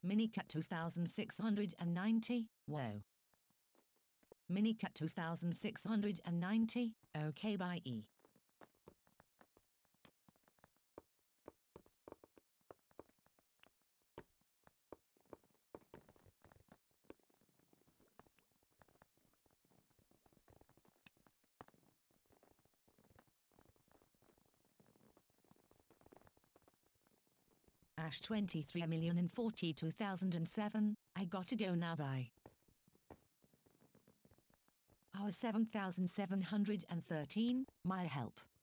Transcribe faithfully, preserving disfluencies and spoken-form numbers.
Minicat two thousand six hundred ninety, whoa. Minicat two thousand six hundred ninety, okay bye. Ash twenty-three million forty-two thousand seven, I gotta go now bye. Hour seven thousand seven hundred thirteen, my help.